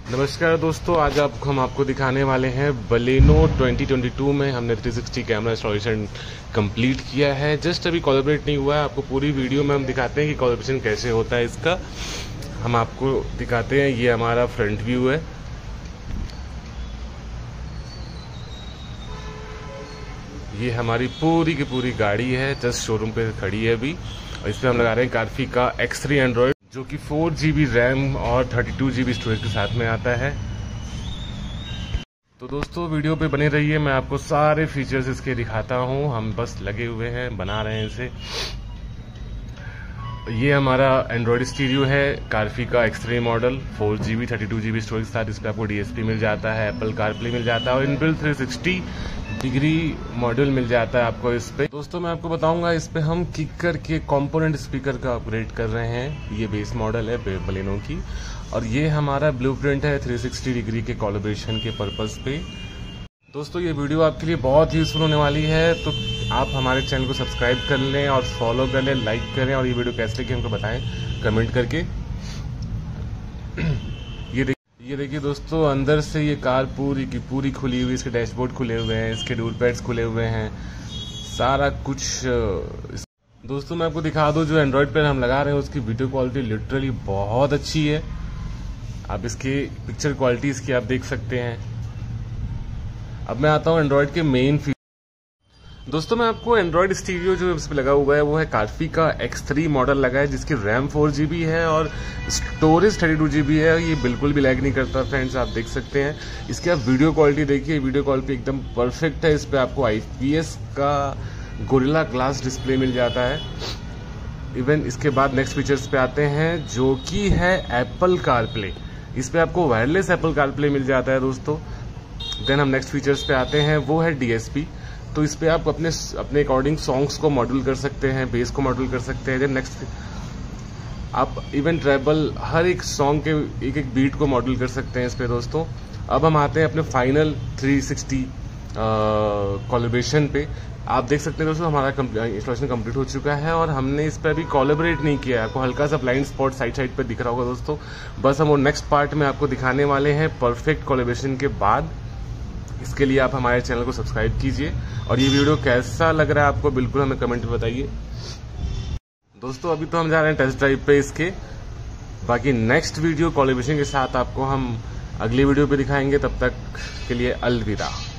नमस्कार दोस्तों, आज हम आपको दिखाने वाले हैं बलेनो 2022 में हमने 360 कैमरा इंस्टॉलेशन कंप्लीट किया है। जस्ट अभी कोलैबोरेट नहीं हुआ है। आपको पूरी वीडियो में हम दिखाते हैं कि कोलैबोरेशन कैसे होता है इसका। हम आपको दिखाते हैं, ये हमारा फ्रंट व्यू है। ये हमारी पूरी की पूरी गाड़ी है, जस्ट शोरूम पे खड़ी है अभी। और इस पर हम लगा रहे हैं कार्फी का X3 एंड्रॉयड, जो कि 4GB रैम और 32GB स्टोरेज के साथ में आता है। तो दोस्तों वीडियो पे बने रहिए, मैं आपको सारे फीचर्स इसके दिखाता हूँ। हम बस लगे हुए हैं, बना रहे हैं इसे। ये हमारा एंड्रॉयड स्टीरियो है, कार्फी का X3 model, 4GB 32GB storage के साथ। इस पर आपको DSP मिल जाता है, एप्पल कारप्ले मिल जाता है और इनबिल्ट 360 डिग्री मॉड्यूल मिल जाता है आपको इस पे। दोस्तों मैं आपको बताऊंगा, इस पे हम किकर के कंपोनेंट स्पीकर का अपग्रेड कर रहे हैं। ये बेस मॉडल है बलेनो की, और ये हमारा ब्लूप्रिंट है 360 डिग्री के कोलैबोरेशन के पर्पस पे। दोस्तों ये वीडियो आपके लिए बहुत यूजफुल होने वाली है, तो आप हमारे चैनल को सब्सक्राइब कर लें और फॉलो कर लें, लाइक करें, और ये वीडियो कैसे लगी हमको बताएं कमेंट करके। ये देखिए दोस्तों, अंदर से ये कार पूरी की पूरी खुली हुई, इसके डैशबोर्ड खुले हुए हैं, इसके डोर पैड्स खुले हुए हैं, सारा कुछ। दोस्तों मैं आपको दिखा दूं, जो एंड्रॉयड पर हम लगा रहे हैं उसकी वीडियो क्वालिटी लिटरली बहुत अच्छी है। आप इसकी पिक्चर क्वालिटी इसकी आप देख सकते हैं। अब मैं आता हूँ एंड्रॉयड के मेन फीचर। दोस्तों मैं आपको एंड्रॉयड स्टीरियो जो इस पे लगा हुआ है वो है कार्फी का X3 मॉडल लगा है, जिसकी रैम 4GB है और स्टोरेज 32GB है। ये बिल्कुल भी लैग नहीं करता फ्रेंड्स, आप देख सकते हैं। इसकी आप वीडियो क्वालिटी देखिए, वीडियो क्वालिटी एकदम परफेक्ट है। इस पे आपको IPS का गोरिल्ला ग्लास डिस्प्ले मिल जाता है। इवन इसके बाद नेक्स्ट फीचर्स पे आते हैं, जो कि है एप्पल कारप्ले। इस पे आपको वायरलेस एप्पल कारप्ले मिल जाता है दोस्तों। देन हम नेक्स्ट फीचर्स पे आते हैं, वो है DSP। तो इस पे आप अपने अकॉर्डिंग सॉन्ग्स को मॉड्यूल कर सकते हैं, बेस को मॉड्यूल कर सकते हैं। देन नेक्स्ट आप इवन ट्रैवल हर एक सॉन्ग के एक एक बीट को मॉड्यूल कर सकते हैं इस पे दोस्तों। अब हम आते हैं अपने फाइनल 360 कोलैबोरेशन पे। आप देख सकते हैं दोस्तों, हमारा इंस्टॉलेशन कंप्लीट हो चुका है और हमने इस पर अभी कोलैबोरेट नहीं किया है। आपको हल्का सा ब्लाइंड स्पॉट साइड पे दिख रहा होगा दोस्तों। बस हम वो नेक्स्ट पार्ट में आपको दिखाने वाले हैं परफेक्ट कोलैबोरेशन के बाद। इसके लिए आप हमारे चैनल को सब्सक्राइब कीजिए, और ये वीडियो कैसा लग रहा है आपको बिल्कुल हमें कमेंट में बताइए। दोस्तों अभी तो हम जा रहे हैं टेस्ट ड्राइव पे इसके। बाकी नेक्स्ट वीडियो कोलैबोरेशन के साथ आपको हम अगली वीडियो पे दिखाएंगे। तब तक के लिए अलविदा।